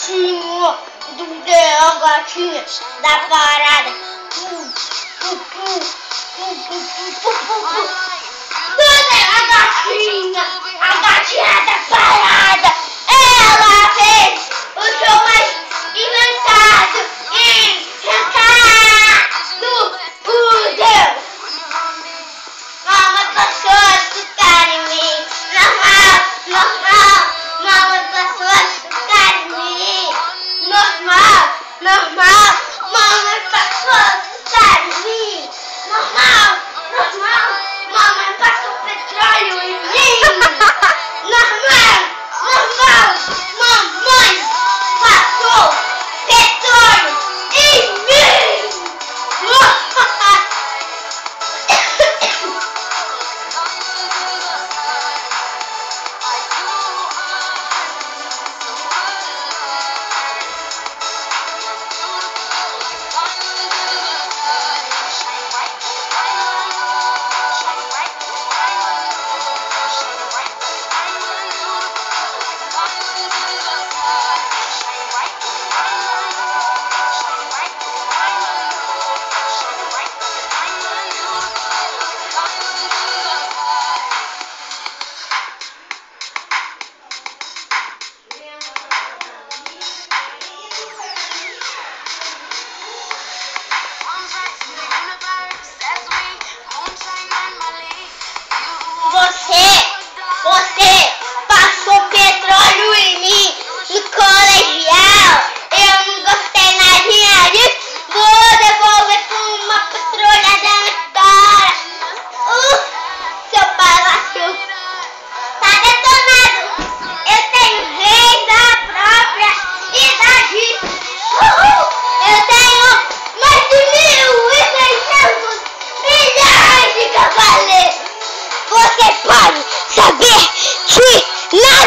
gatinho do gatinho da parada. A gatinha da parada. Ela fez o show mais inventado e recado por Deus. Mamãe passou a sucar em mim. Normal. Mamãe passou a sucar em mim. Normal. Mamãe passou a sucar em mim. Normal. Mamãe passou petróleo em mim. Normal. Mamãe passou petróleo em mim. Você passou petróleo em mim no colegial. Eu não gostei nadinha disso. Vou devolver com uma petrolhada na cara. Seu palhaço tá detonado. Eu tenho rei da própria idade. Eu tenho mais de 1.600 milhões de cavaleiros. Você pode saber que nada.